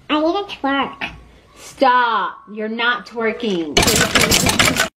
I need a twerk. Stop. You're not twerking.